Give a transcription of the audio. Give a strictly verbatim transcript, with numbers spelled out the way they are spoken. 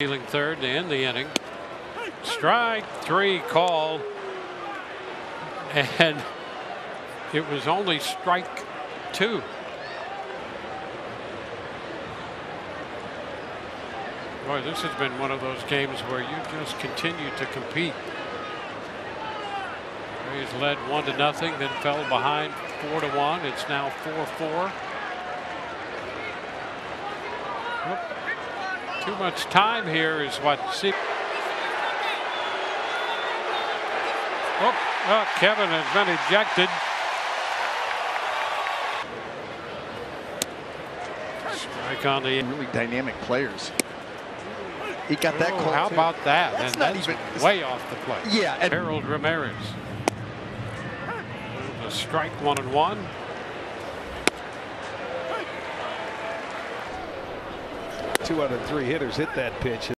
Dealing third to end the inning. Strike three call, and it was only strike two. Boy, this has been one of those games where you just continue to compete. He's led one to nothing, then fell behind four to one. It's now four four. Too much time here is what C. Oh, oh, Kevin has been ejected. Strike on the really dynamic players. He got that oh, call. How too. about that? That's and not that's even way off the plate. Yeah. And Harold Ramirez. A strike, one and one. Two out of three hitters hit that pitch.